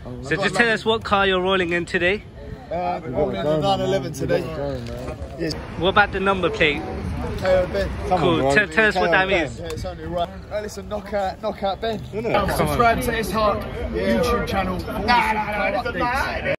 So just tell us what car you're rolling in today. We're rolling in the 911 today. Yes. What about the number plate? CONOR BENN. Cool. Tell us what that means. Yeah, it's only right. Listen, knockout Ben. Subscribe to Ishaaq YouTube channel.